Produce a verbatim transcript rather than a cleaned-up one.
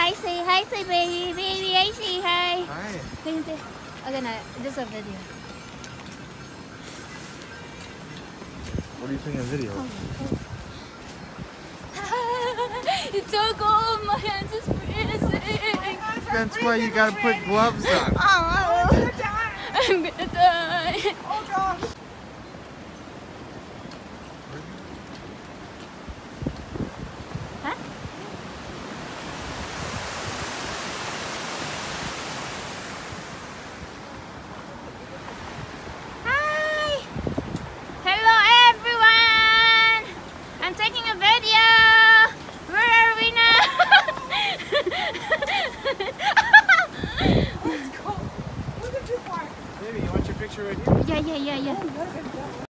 Hi, say hi, say baby, baby, I say hi. Hi. Okay, no, this is a video. What are you saying in video? Oh, oh. It's so cold, my hands is freezing. That's why you gotta put gloves on. Oh, I'm gonna die. I'm gonna die. Oh gosh. Huh? Hi. Hello everyone. I'm taking a video. Where are we now? Let's go. Wasn't too far. Baby, you want your picture right here? Yeah, yeah, yeah, yeah. Oh,